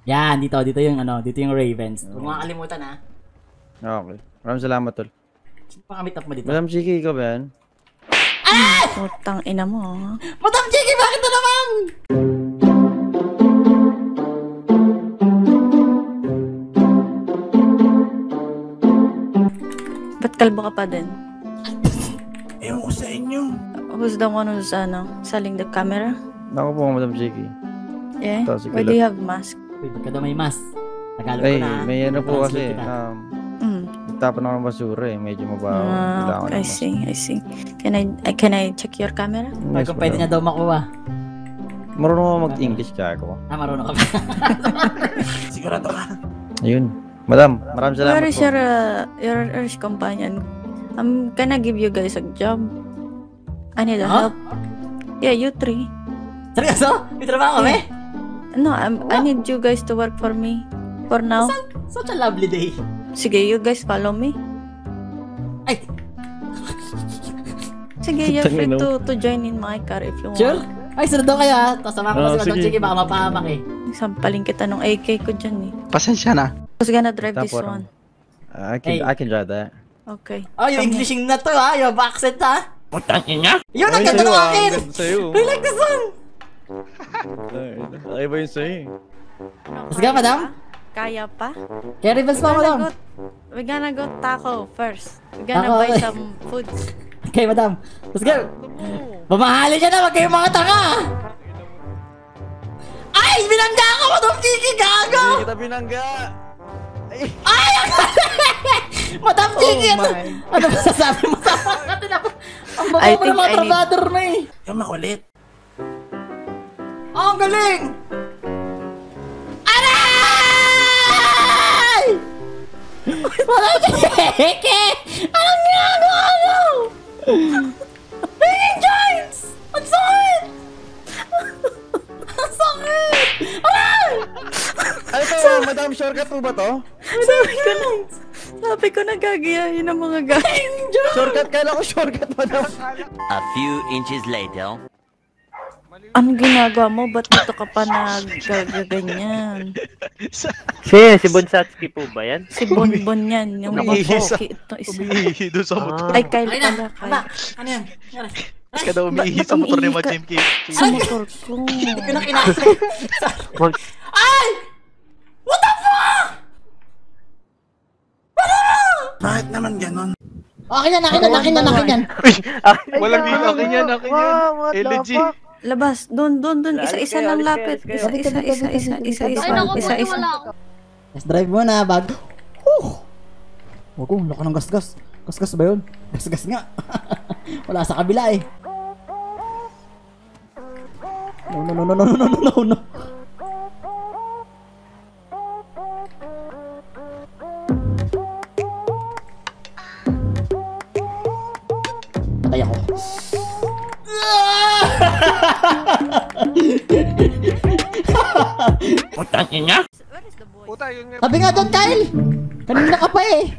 Yan, dito yung ano, dito yung Ravens. Huwag mo kakalimutan ha. Okay. Maraming salamat, tol. Sino pa kamit up mo dito? Madam Chiki, ikaw ba yan? Putang ina mo. Madam Chiki, bakit na naman? Ba't kalbo ka pa din? Ewan ko sa inyo. Who's the one who's selling the camera? Ako po, Madam Chiki. Yeah? Ito, si Why do you have mask? Uy, ba't ka daw may mask? Tagalog ko Ay, na. may ano po Translate kasi. kita. Nagtapan ako ng basura eh. Medyo mabaho. Kailangan ko ng I mask. see. Can I check your camera? Ay, kung pwede niya daw makuha. Marunong ako mag-English kaya ko. Marunong ka. Sigurado ka. Ayun. Madam, maraming salamat Where is po. your Earth companion? I'm gonna give you guys a job. I need a help. Yeah, you three. Seryoso? May trabaho kami? No, I need you guys to work for me. For now. Such a lovely day. Sige, you guys follow me. Ay! Sige, you're free to join in my car if you want. Sure? Ay, sunod daw kayo ha. Tapos sama ko si Madam sige. Chiki, baka mapahamak eh. Sampaling kita nung AK ko dyan eh. Pasensya na. Who's gonna drive this Tapos, one? I can drive that. Okay. Oh, yung Englishing na to ha. Yung accent ha. Putangin niya. Yun, ang ganda ng akin. Sa'yo. I like this one. Ay ba yun sa'yo? Let's go, madam. Kaya pa? Kaya Ravens pa, madam. We're gonna go taco first. We're gonna Taco, buy okay. some foods. Okay, madam. Let's go. Mamahali siya na. Wag kayong mga tanga. Ay! Binangga ako, Madam Chiki. Gago! Hindi kita binangga. Ay! Madam Chiki, ano masasabi mo sa akin? Ang I baba mo ng think mga I need- trabador mo eh. Yung makulit. Oh, ang galing! Aray! Madam Chiki! Anong ginagawa mo? Binging joints! Ang sakit! Ang sakit! Aray! Ano to, madam? Shortcut po ba to? Sabi ko nagagayahin ng mga guys. Shortcut? Kailan ko shortcut, madam? A few inches later. Anong ginagawa mo? Ba't dito ka pa nagaganyan? Si Bonsatski po ba yan? Si Bonbon yan. Yung pogi. Ito isa. Umiihi doon sa motor. Ay, Kyle Ay pala. na! Kyle. Aba! Ano yan? Ka daw umiihi sa motor ni Madam Chiki. Sa motor ko. Pinakinasin. Ay! What the fuck? Bakit naman ganon? Akin yan. Walang akin yan. LG. Labas. Doon. Isa-isa lang lapit. Isa. Let's drive muna, bag. Wag ko, laki ng gasgas. Gasgas ba yun? Gasgas nga. Wala sa kabila eh. No. Patay ako. Putangin niya. Sabi nga doon, Kyle! Kanina ka pa eh.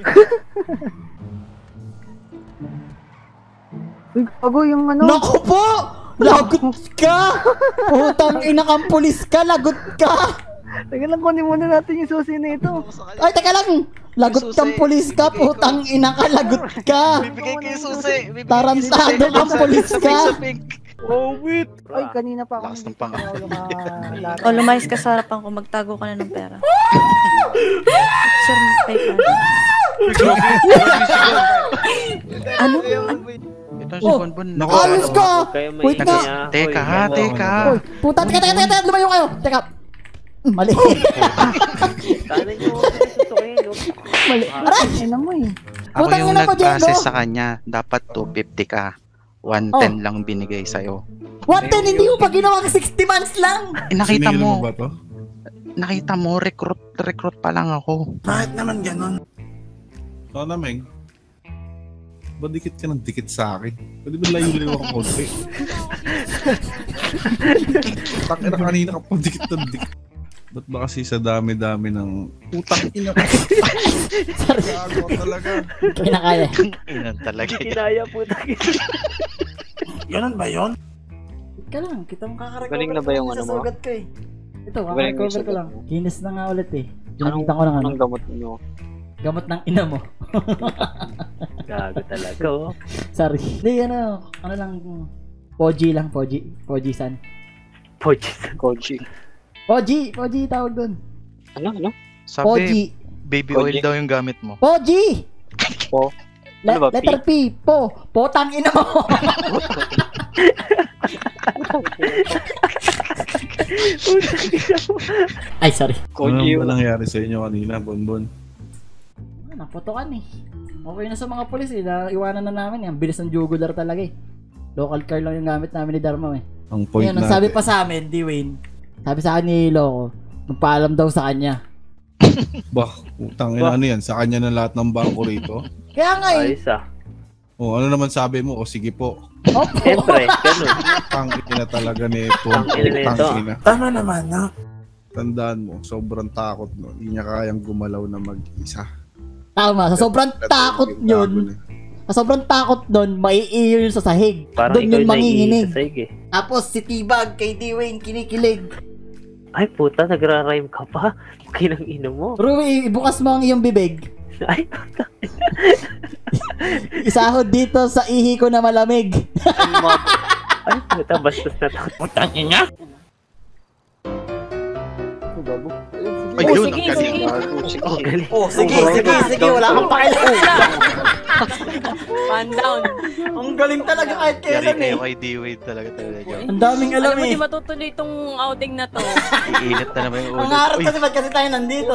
Bago yung ano. Naku po! Lagot ka! Putang ina kang pulis ka, lagot ka! Teka lang, kunin muna natin yung susi na ito. Ay, teka lang! Lagot kang pulis ka, putang ina ka, lagot ka! Bibigay ko yung susi. Tarantado kang pulis ka! Oh, wait. Ay, kanina pa ako. Lakas ng panga. O, lumayas ka sa harapan ko. Magtago ka na ng pera. Sir, paper. Ano? Ito si Bonbon. Alis ka! Wait nga! Teka. Puta, teka, lumayo kayo! Teka! Mali! Sana nyo susukin, no? Mali! Aray! Ano mo eh. Ako Putang yung ina mo, Diego. nag-process sa kanya. Dapat 250 ka. 110 lang binigay sa'yo. 110, hindi mo pa ginawang 60 months lang! Nakita mo. Nakita mo, recruit pa lang ako. Bakit naman ganon? Oo naman. Ba't dikit ka ng dikit sa akin? Pwede ba layo-layo ako konti? Takina kanina ka pa dikit ng dikit. Ba't ba kasi sa dami-dami ng utang ina ka? Gago ka talaga. Kinakaya. Inan talaga yan. Kinaya po tayo. Ganon ba yun? Ka lang, kita mo kakarecover. Galing na ba yung ano mo? Sugat ko eh. Ito, cover ko lang. Kinis na nga ulit eh. Ginamitan ko ng ano. Anong gamot nyo? Gamot ng ina mo. Gago talaga, oh. Sorry. Hindi, ano lang. Poji lang, Poji-san. Koji. Poji tawag dun. Ano? Sabi, Poji. baby oil daw yung gamit mo. Poji! Po? Ano ba, Letter P. Potang ina mo. Ay, sorry. Ano Koji. ba nangyari sa inyo kanina, Bonbon? Napotokan eh. Okay na sa mga polis eh. Iwanan na namin eh. Ang bilis ng jugular talaga eh. Local car lang yung gamit namin ni Dharma eh. Ang point Ngayon, ang natin. sabi pa sa amin, Dwayne, sabi sa akin ni Loco, magpaalam daw sa kanya. Bah, utang ina ano yan? Sa kanya na lahat ng bangko rito? Kaya nga eh. Ayos ah. O ano naman sabi mo? O sige po. Opo. Siyempre, ganun. Tang ina talaga nito. Tangina nito. Tama naman, no? Tandaan mo, sobrang takot no. Hindi niya kayang gumalaw na mag-isa. Tama, sa sobrang takot yun. Sa sobrang takot nun, maiiyo yun sa sahig. Parang Doon ikaw yun yung manginginig. naiinis sa sahig eh. Tapos si Tibag kay Dwayne kinikilig. Ay puta, nagra-rhyme ka pa. Kinang ino mo. Ruby, ibukas mo ang iyong bibig. Ay, Isahod dito sa ihi ko na malamig. ay puta, bastos na to. Ayun, sige, ang galing. sige. Oh, galing. Sige, wala kang pakialam. Fan down. Ang galing talaga kahit Yari kailan eh. kayo kay D-Wade talaga Joe. Ang daming alam Alam mo, eh. di matutuloy itong outing na to. Iinit na naman yung ulo. Ang harap kasi ba't kasi tayo nandito?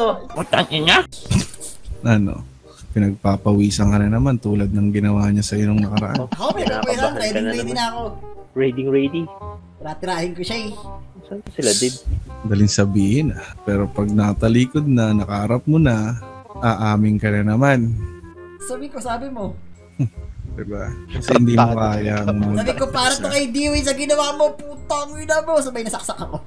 Ano? Pinagpapawisan ka na naman tulad ng ginawa niya sa nung nakaraan. Ako, pinagpapawisan. Kinakabahan ka na Ready naman. na ako. Ready. Tirahin ko siya eh. Saan sila, Dib? Daling sabihin pero pag natalikod na, nakaharap mo na, aamin ka na naman. Sabi mo. Diba? Kasi hindi mo kaya Sabi ko, para to kay Dewey sa ginawa mo, putang ina mo. Sabay nasaksak ako.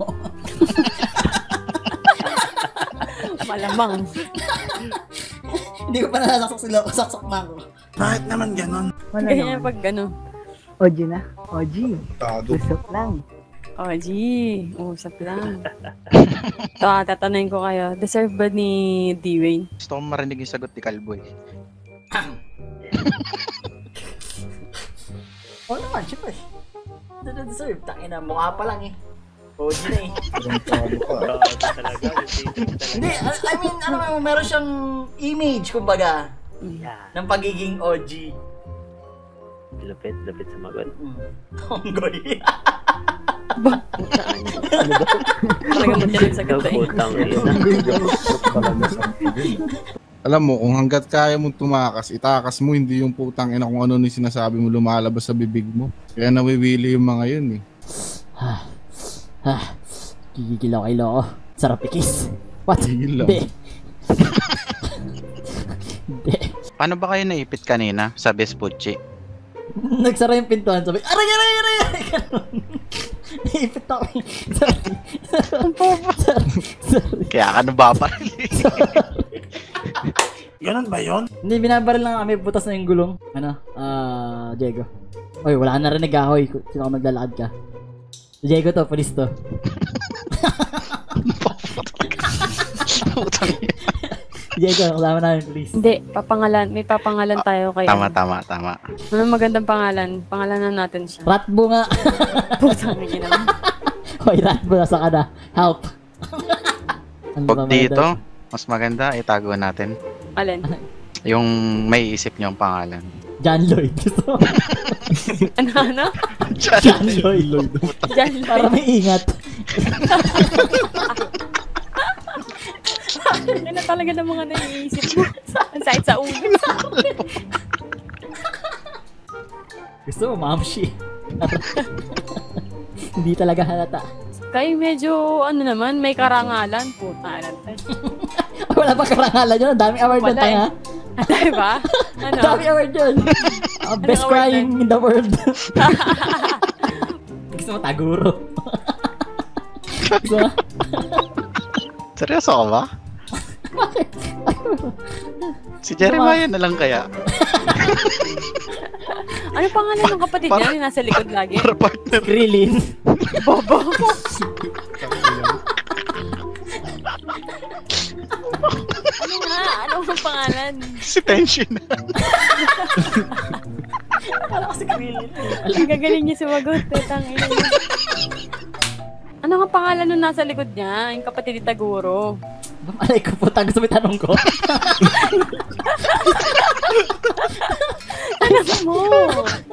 Malamang. Hindi ko pa nasaksak sila, saksak na ako. Bakit naman ganon? Wala Ganyan naman. pag gano'n. OG na. OG. Tado. Usap lang. Oh, gee. Usap lang. Ito, tatanungin ko kayo. Deserve ba ni Dwayne? Gusto kong marinig yung sagot ni Calboy. Oo naman, syempre. Deserve. Tangina, mukha pa lang eh. OG na eh. Talaga. Hindi, I mean, ano mo, meron siyang image, kumbaga, Yeah. ng pagiging OG. Lapit sa magot. Tonggoy. Talaga mo din sa ganda eh. Putang ina. Alam mo, kung hanggat kaya mong tumakas, itakas mo, hindi yung putang ina kung ano ni sinasabi mo lumalabas sa bibig mo. Kaya nawiwili yung mga yun eh. Gigigil ako kay Loco. Sarap ikis. What? Gigil lang. Hindi. Hindi. Paano ba kayo naipit kanina sa Vespucci? Nagsara yung pintuan, sabi, aray! Ganun. Naipit ako. Sorry. Kaya ka nababaril. Hindi, binabaril lang kami, butas na yung gulong. Ano? Diego. Oy, wala ka narinig ah, hoy. Sino ka maglalakad ka? Si Diego to, police to. Putang ina. Diego, kasama namin, police. Hindi, may papangalan tayo kay Tama. Ano magandang pangalan? Pangalanan natin siya. Ratbo nga. Putang ina naman. Hoy, Ratbo, nasa ka na. Help. Ano ba, Pag dito, mas maganda itago natin. Alin? Yung may isip niyo ang pangalan. John Lloyd. Gusto mo? Ano? John Lloyd. Diyan Para may ingat. Ano talaga ng mga naiisip mo? Ang sakit sa ulo. Gusto mo, mamshi. Hindi talaga halata. Kayo medyo, ano naman, may karangalan. Puta, Wala pa karangalan yun. Ang daming award Wala yun, tanga. diba? Ano? Ang daming award yun. Best award crying in the world. Gusto mo, Taguro. Gusto mo? Seryoso ka ba? Si Jeremiah na lang kaya. Ano pangalan ng kapatid niya? Yung nasa likod lagi? Para partner. Krillin. Bobo. Ano nga? Ano ang pangalan? Si Tension. Ang gagaling niya sumagot. Tangina niya. Ano nga pangalan nung nasa likod niya? Yung kapatid ni Taguro. Malay ko po, gusto mo tanong ko. Ano mo?